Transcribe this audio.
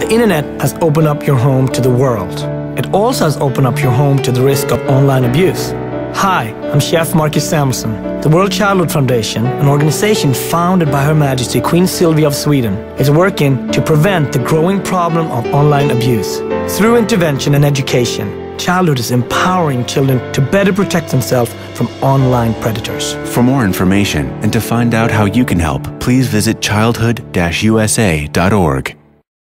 The internet has opened up your home to the world. It also has opened up your home to the risk of online abuse. Hi, I'm Chef Marcus Samuelsson. The World Childhood Foundation, an organization founded by Her Majesty Queen Sylvia of Sweden, is working to prevent the growing problem of online abuse. Through intervention and education, Childhood is empowering children to better protect themselves from online predators. For more information and to find out how you can help, please visit childhood-usa.org.